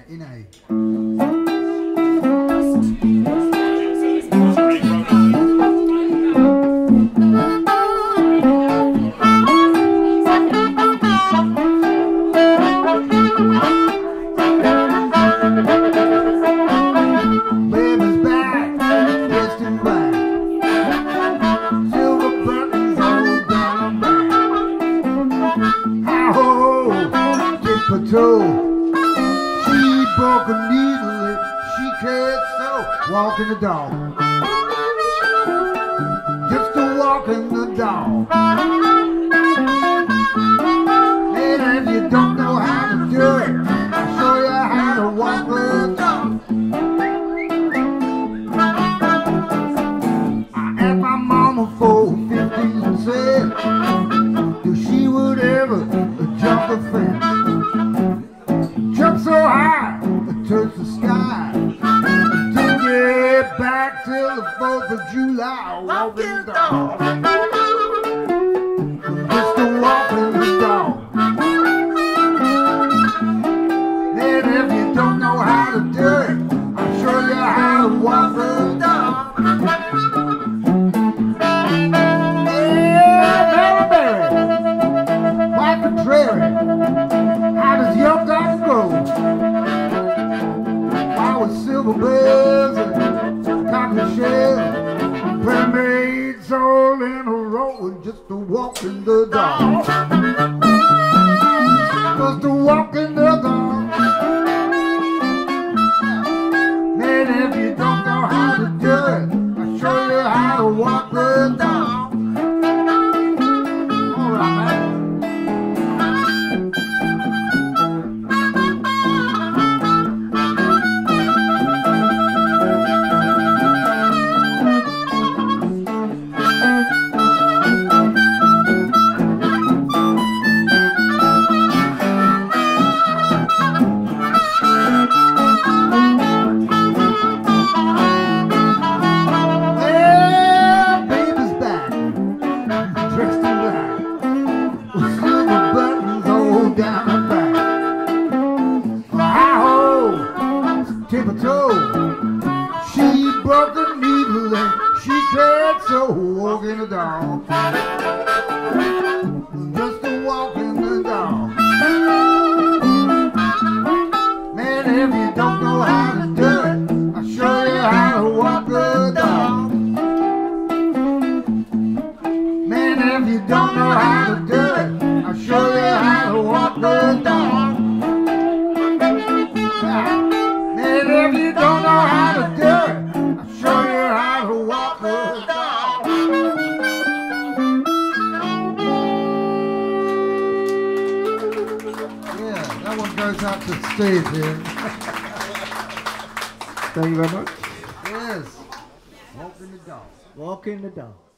in A. Baby's back, dressed in black, silver buttons all down her back. Hi-ho, tit for toe. She broke a needle and she can't sew. Walking the dog, just a walking the dog. And if you don't know how to do it, I'll show you how to walk the dog. I asked my mama for 15 cents if she would ever jump a fence. Jump so high, it touched the sky. Didn't get back till the 4th of July. Walking the dog, just a walking the dog. And if you don't know how to do it, I'll show you how to walk the dog. Yeah, Mary, quite contrary. How does young dogs grow? I was silver bells and cotton shells, mermaids all in a row, and just a walking the dog, just a walking the dog. Man, if you don't know how to do it, I'll show you how to walk the dog. All right, man. She broke a needle and she can't sew. Walking the dog, just a walking the dog. Man, if you don't know how to do it, I'll show you how to walk the dog. Man, if you don't know how to do it, I'll show you how to walk the dog. If you don't know how to do it, I'll show you how to walk the dog. Yeah, that one goes out to Steve here. Thank you very much. Yes, walking the dog. Walking the dog.